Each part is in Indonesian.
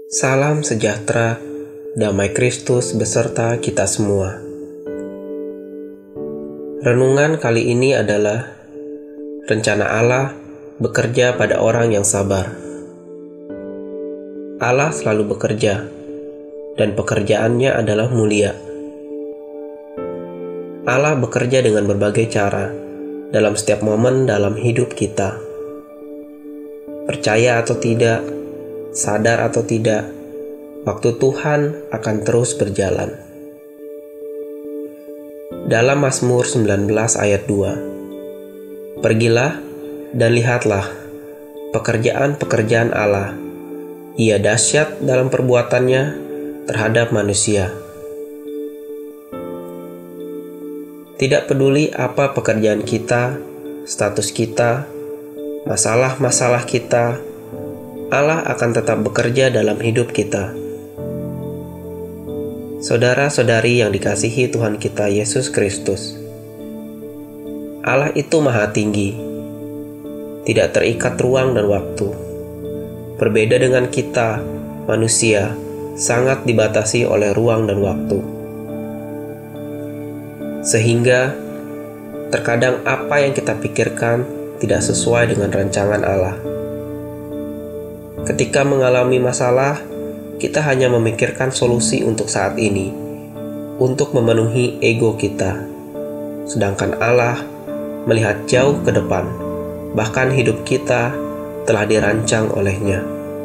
Salam sejahtera, damai Kristus beserta kita semua. Renungan kali ini adalah rencana Allah bekerja pada orang yang sabar. Allah selalu bekerja, dan pekerjaannya adalah mulia. Allah bekerja dengan berbagai cara dalam setiap momen dalam hidup kita. Percaya atau tidak, sadar atau tidak, waktu Tuhan akan terus berjalan. Dalam Mazmur 19 ayat 2, pergilah dan lihatlah pekerjaan-pekerjaan Allah. Ia dahsyat dalam perbuatannya terhadap manusia. Tidak peduli apa pekerjaan kita, status kita, masalah-masalah kita, Allah akan tetap bekerja dalam hidup kita. Saudara-saudari yang dikasihi Tuhan kita Yesus Kristus, Allah itu maha tinggi, tidak terikat ruang dan waktu. Berbeda dengan kita, manusia, sangat dibatasi oleh ruang dan waktu. Sehingga, terkadang apa yang kita pikirkan tidak sesuai dengan rancangan Allah. Ketika mengalami masalah, kita hanya memikirkan solusi untuk saat ini, untuk memenuhi ego kita. Sedangkan Allah melihat jauh ke depan, bahkan hidup kita telah dirancang olehnya.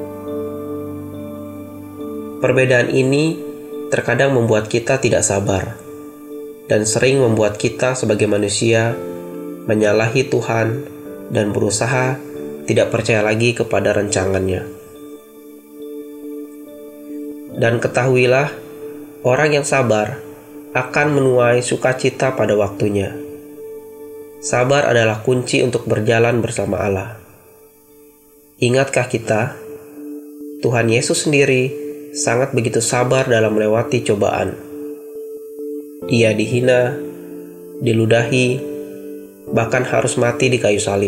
Perbedaan ini terkadang membuat kita tidak sabar, dan sering membuat kita sebagai manusia menyalahi Tuhan dan berusaha tidak percaya lagi kepada rancangannya. Dan ketahuilah, orang yang sabar akan menuai sukacita pada waktunya. Sabar adalah kunci untuk berjalan bersama Allah. Ingatkah kita, Tuhan Yesus sendiri sangat begitu sabar dalam melewati cobaan. Ia dihina, diludahi, bahkan harus mati di kayu salib.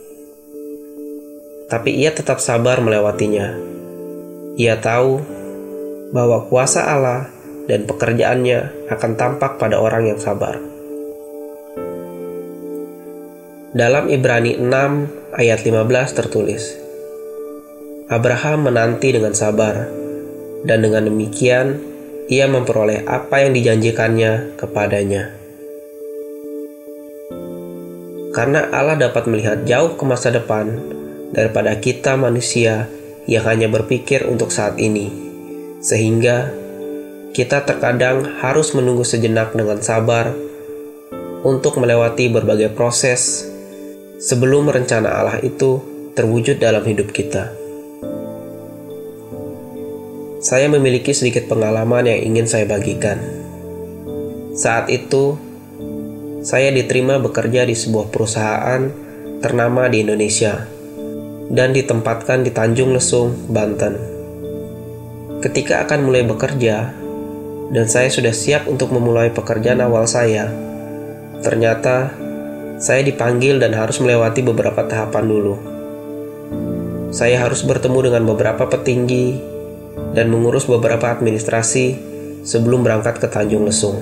Tapi ia tetap sabar melewatinya. Ia tahu bahwa kuasa Allah dan pekerjaannya akan tampak pada orang yang sabar. Dalam Ibrani 6 ayat 15 tertulis, Abraham menanti dengan sabar, dan dengan demikian ia memperoleh apa yang dijanjikannya kepadanya. Karena Allah dapat melihat jauh ke masa depan daripada kita manusia yang hanya berpikir untuk saat ini, sehingga kita terkadang harus menunggu sejenak dengan sabar untuk melewati berbagai proses sebelum rencana Allah itu terwujud dalam hidup kita. Saya memiliki sedikit pengalaman yang ingin saya bagikan. Saat itu, saya diterima bekerja di sebuah perusahaan ternama di Indonesia dan ditempatkan di Tanjung Lesung, Banten. Ketika akan mulai bekerja, dan saya sudah siap untuk memulai pekerjaan awal saya, ternyata saya dipanggil dan harus melewati beberapa tahapan dulu. Saya harus bertemu dengan beberapa petinggi dan mengurus beberapa administrasi sebelum berangkat ke Tanjung Lesung.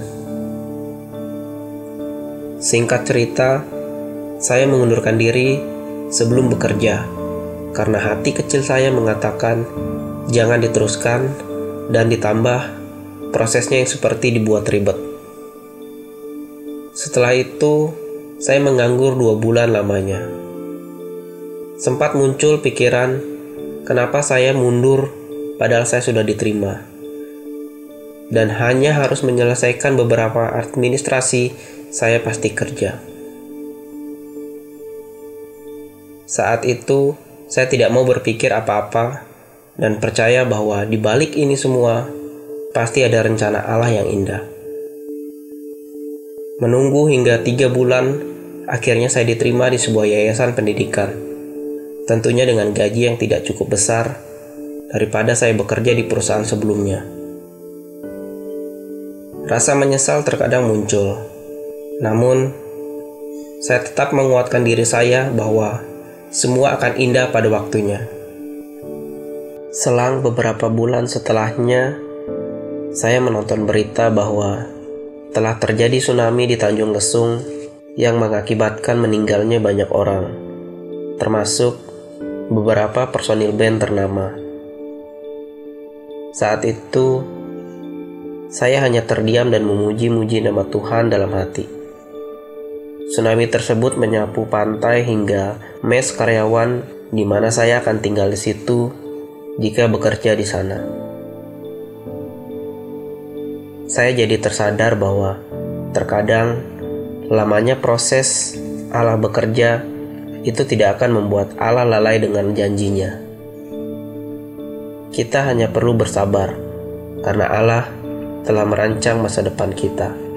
Singkat cerita, saya mengundurkan diri sebelum bekerja, karena hati kecil saya mengatakan jangan diteruskan dan ditambah prosesnya yang seperti dibuat ribet. Setelah itu, saya menganggur 2 bulan lamanya. Sempat muncul pikiran, kenapa saya mundur padahal saya sudah diterima, dan hanya harus menyelesaikan beberapa administrasi, saya pasti kerja. Saat itu, saya tidak mau berpikir apa-apa dan percaya bahwa di balik ini semua pasti ada rencana Allah yang indah. Menunggu hingga 3 bulan, akhirnya saya diterima di sebuah yayasan pendidikan. Tentunya dengan gaji yang tidak cukup besar daripada saya bekerja di perusahaan sebelumnya. Rasa menyesal terkadang muncul, namun saya tetap menguatkan diri saya bahwa semua akan indah pada waktunya. Selang beberapa bulan setelahnya, saya menonton berita bahwa telah terjadi tsunami di Tanjung Lesung yang mengakibatkan meninggalnya banyak orang, termasuk beberapa personil band ternama. Saat itu, saya hanya terdiam dan memuji-muji nama Tuhan dalam hati. Tsunami tersebut menyapu pantai hingga mes karyawan di mana saya akan tinggal di situ jika bekerja di sana. Saya jadi tersadar bahwa terkadang lamanya proses Allah bekerja itu tidak akan membuat Allah lalai dengan janjinya. Kita hanya perlu bersabar karena Allah telah merancang masa depan kita.